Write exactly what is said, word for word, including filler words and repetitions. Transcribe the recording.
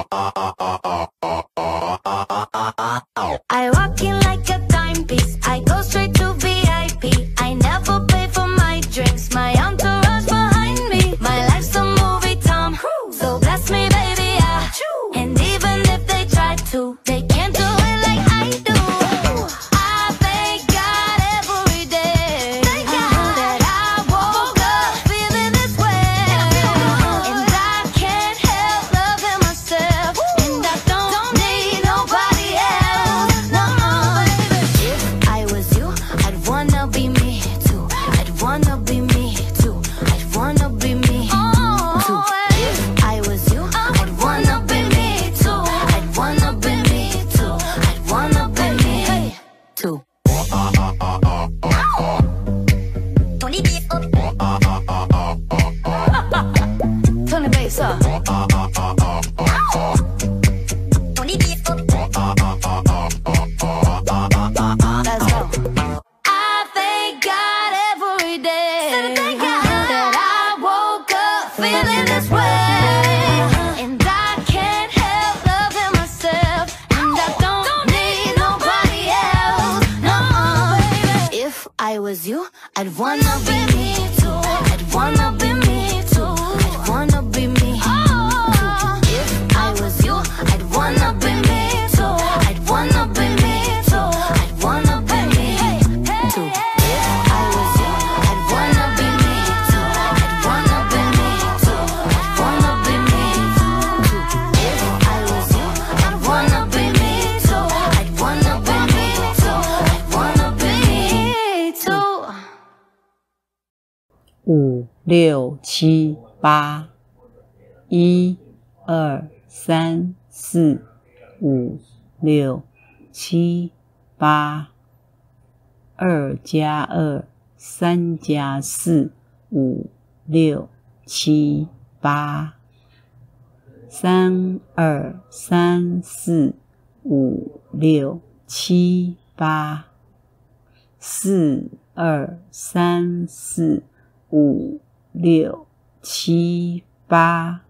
I walk in like a timepiece. I go straight to V I P. I never pay for my drinks. My entourage behind me. My life's a movie, Tom Cruise. So bless me, baby, yeah. And even if they try to, they can't do it like I do. I thank God every day that I woke up feeling this way. And I can't help loving myself. And I don't need nobody else. No, baby. If I was you, I'd wanna be me too. I'd wanna be me too. I'd wanna be me too. If I was you, I'd wanna be me too. I'd wanna be me too. I'd wanna be me too. Tony beat up. Turn the bass up. Tony beat up. Let's go. I thank God every day that I woke up feeling this way. And I can't help loving myself. And I don't need nobody else. No, baby. If I was you, I'd wanna be me too. I'd wanna be me too. I'd wanna be me too. If I was you, I'd wanna be me too. I'd wanna be me too. I'd wanna be me too. If I was you, I'd wanna be me too. I'd wanna be me too. I'd wanna be me too. If I was you, I'd wanna be me too. I'd wanna be me too. I'd wanna be me too. 五六七八，一二三四五六七八，二加二，三加四，五六七八，三二三四五六七八，四二三四五六七八。